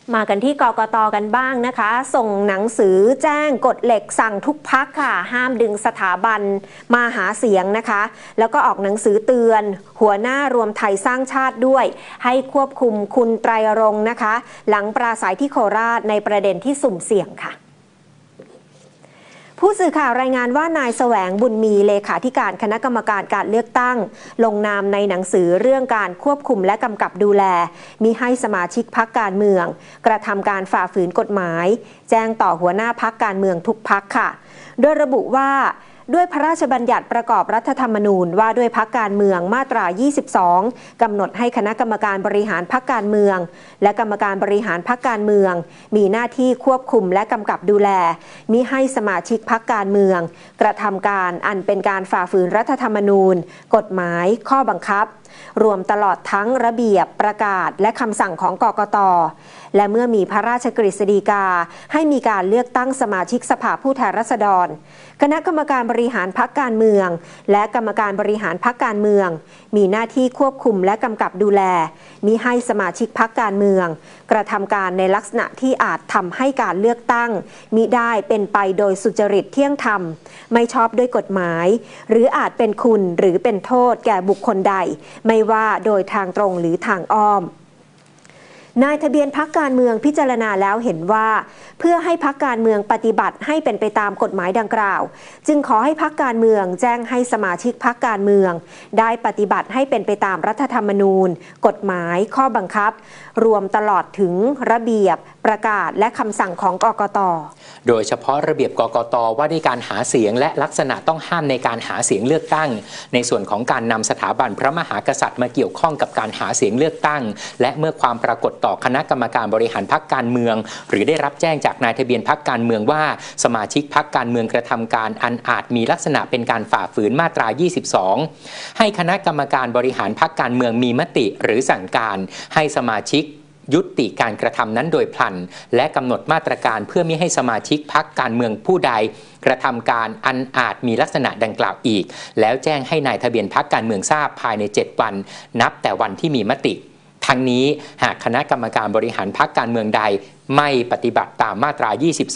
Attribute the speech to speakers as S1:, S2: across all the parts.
S1: มากันที่กกต.กันบ้างนะคะส่งหนังสือแจ้งกฎเหล็กสั่งทุกพรรคค่ะห้ามดึงสถาบันมาหาเสียงนะคะแล้วก็ออกหนังสือเตือนหัวหน้ารวมไทยสร้างชาติด้วยให้ควบคุมคุณไตรรงค์นะคะหลังปราศรัยที่โคราชในประเด็นที่สุ่มเสี่ยงค่ะผู้สื่อข่าวรายงานว่านายแสวงบุญมีเลขาธิการคณะกรรมการการเลือกตั้งลงนามในหนังสือเรื่องการควบคุมและกำกับดูแลมิให้สมาชิกพรรคการเมืองกระทำการฝ่าฝืนกฎหมายแจ้งต่อหัวหน้าพรรคการเมืองทุกพรรคค่ะโดยระบุว่าด้วยพระราชบัญญัติประกอบรัฐธรรมนูญว่าด้วยพรรคการเมืองมาตรา 22 กำหนดให้คณะกรรมการบริหารพรรคการเมืองและกรรมการบริหารพรรคการเมืองมีหน้าที่ควบคุมและกำกับดูแลมิให้สมาชิกพรรคการเมืองกระทำการอันเป็นการฝ่าฝืนรัฐธรรมนูญกฎหมายข้อบังคับรวมตลอดทั้งระเบียบประกาศและคำสั่งของกกต.และเมื่อมีพระราชกฤษฎีกาให้มีการเลือกตั้งสมาชิกสภาผู้แทนราษฎรคณะกรรมการบริหารพรรคการเมืองและกรรมการบริหารพรรคการเมืองมีหน้าที่ควบคุมและกำกับดูแลมิให้สมาชิกพรรคการเมืองกระทำการในลักษณะที่อาจทำให้การเลือกตั้งมิได้เป็นไปโดยสุจริตเที่ยงธรรมไม่ชอบด้วยกฎหมายหรืออาจเป็นคุณหรือเป็นโทษแก่บุคคลใดไม่ว่าโดยทางตรงหรือทางอ้อมนายทะเบียนพรรคการเมืองพิจารณาแล้วเห็นว่าเพื่อให้พรรคการเมืองปฏิบัติให้เป็นไปตามกฎหมายดังกล่าวจึงขอให้พรรคการเมืองแจ้งให้สมาชิกพรรคการเมืองได้ปฏิบัติให้เป็นไปตามรัฐธรรมนูญกฎหมายข้อบังคับรวมตลอดถึงระเบียบประกาศและคำสั่งของกกต.
S2: โดยเฉพาะระเบียบกกต.ว่าด้วยการหาเสียงและลักษณะต้องห้ามในการหาเสียงเลือกตั้งในส่วนของการนำสถาบันพระมหากษัตริย์มาเกี่ยวข้องกับการหาเสียงเลือกตั้งและเมื่อความปรากฏต่อคณะกรรมการบริหารพรรคการเมืองหรือได้รับแจ้งจากนายทะเบียนพรรคการเมืองว่าสมาชิกพรรคการเมืองกระทำการอันอาจมีลักษณะเป็นการฝ่าฝืนมาตรา 22 ให้คณะกรรมการบริหารพรรคการเมืองมีมติหรือสั่งการให้สมาชิกยุติการกระทำนั้นโดยพลันและกำหนดมาตรการเพื่อมิให้สมาชิกพรรคการเมืองผู้ใดกระทำการอันอาจมีลักษณะดังกล่าวอีกแล้วแจ้งให้นายทะเบียนพรรคการเมืองทราบภายใน7 วันนับแต่วันที่มีมติทั้งนี้หากคณะกรรมการบริหารพรรคการเมืองใดไม่ปฏิบัติตามมาตรา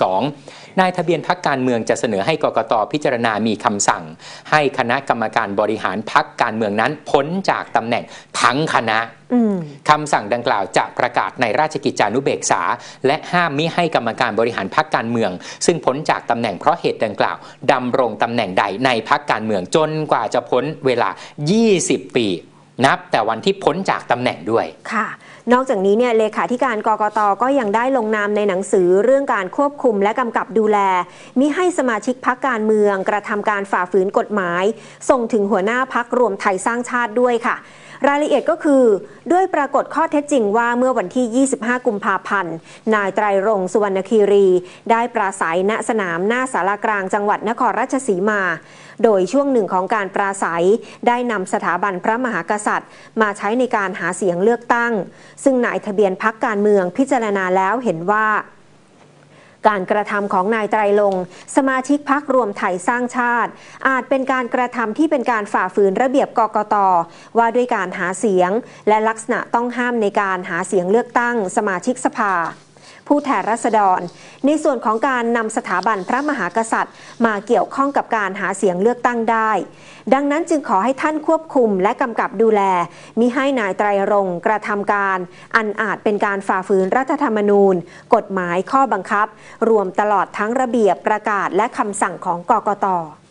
S2: 22 นายทะเบียนพรรคการเมืองจะเสนอให้กกต.พิจารณามีคำสั่งให้คณะกรรมการบริหารพรรคการเมืองนั้นพ้นจากตำแหน่งทั้งคณะคำสั่งดังกล่าวจะประกาศในราชกิจจานุเบกษาและห้ามมิให้กรรมการบริหารพรรคการเมืองซึ่งพ้นจากตำแหน่งเพราะเหตุดังกล่าวดำรงตำแหน่งใดในพรรคการเมืองจนกว่าจะพ้นเวลา 20 ปีนับแต่วันที่พ้นจากตำแหน่งด้วย
S1: ค่ะนอกจากนี้เนี่ยเลขาธิการกกต.ก็ยังได้ลงนามในหนังสือเรื่องการควบคุมและกำกับดูแลมิให้สมาชิกพรรคการเมืองกระทำการฝ่าฝืนกฎหมายส่งถึงหัวหน้าพรรครวมไทยสร้างชาติด้วยค่ะรายละเอียดก็คือด้วยปรากฏข้อเท็จจริงว่าเมื่อวันที่ 25 กุมภาพันธ์นายไตรรงค์ สุวรรณคีรีได้ปราศัยณสนามหน้าศาลากลางจังหวัดนครราชสีมาโดยช่วงหนึ่งของการปราศัยได้นำสถาบันพระมหากษัตริย์มาใช้ในการหาเสียงเลือกตั้งซึ่งนายทะเบียนพรรคการเมืองพิจารณาแล้วเห็นว่าการกระทำของนายไตรรงค์สมาชิกพรรครวมไทยสร้างชาติอาจเป็นการกระทำที่เป็นการฝ่าฝืนระเบียบกกต.ว่าด้วยการหาเสียงและลักษณะต้องห้ามในการหาเสียงเลือกตั้งสมาชิกสภาผู้แทนราษฎรในส่วนของการนำสถาบันพระมหากษัตริย์มาเกี่ยวข้องกับการหาเสียงเลือกตั้งได้ดังนั้นจึงขอให้ท่านควบคุมและกำกับดูแลมิให้นายไตรรงค์กระทำการอันอาจเป็นการฝ่าฝืนรัฐธรรมนูญกฎหมายข้อบังคับรวมตลอดทั้งระเบียบประกาศและคำสั่งของกกต.